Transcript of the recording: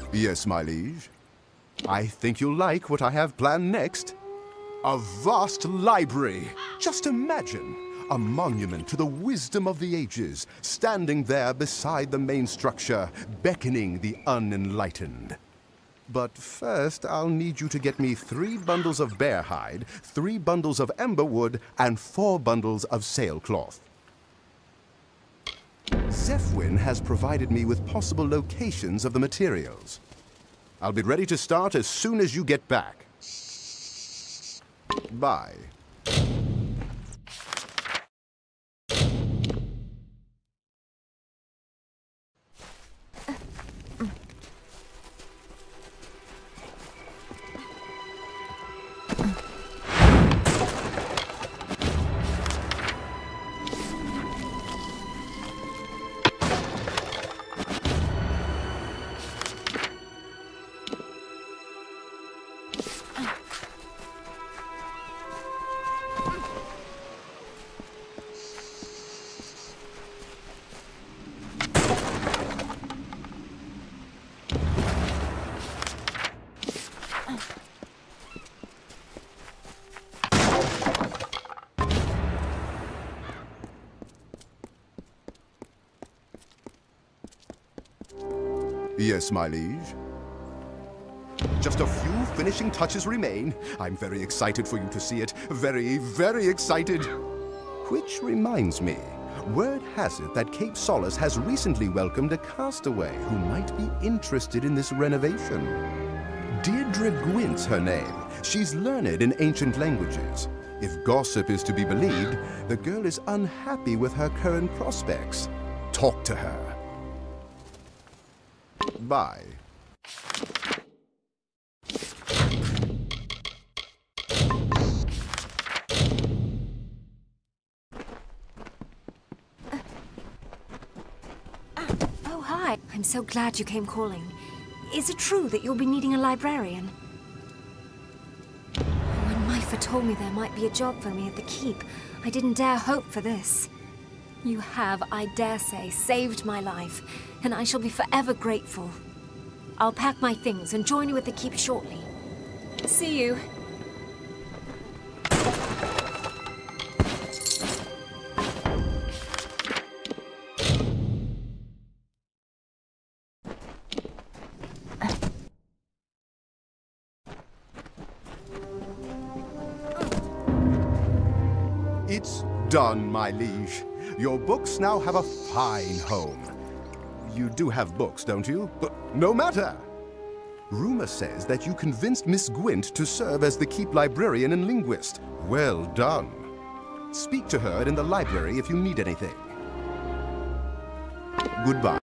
Yes, my liege. I think you'll like what I have planned next. A vast library. Just imagine, a monument to the wisdom of the ages, standing there beside the main structure, beckoning the unenlightened. But first, I'll need you to get me 3 bundles of bear hide, 3 bundles of ember wood, and 4 bundles of sailcloth. Zephwin has provided me with possible locations of the materials. I'll be ready to start as soon as you get back. Bye. Yes, my liege. Just a few finishing touches remain. I'm very excited for you to see it. Very, very excited. Which reminds me, word has it that Cape Solace has recently welcomed a castaway who might be interested in this renovation. Deirdre Gwyn's her name. She's learned in ancient languages. If gossip is to be believed, the girl is unhappy with her current prospects. Talk to her. Bye. Oh, hi. I'm so glad you came calling. Is it true that you'll be needing a librarian? When Myfa told me there might be a job for me at the Keep, I didn't dare hope for this. You have, I dare say, saved my life, and I shall be forever grateful. I'll pack my things and join you at the Keep shortly. See you. It's done, my liege. Your books now have a fine home. You do have books, don't you? But no matter. Rumor says that you convinced Miss Gwent to serve as the Keep librarian and linguist. Well done. Speak to her in the library if you need anything. Goodbye.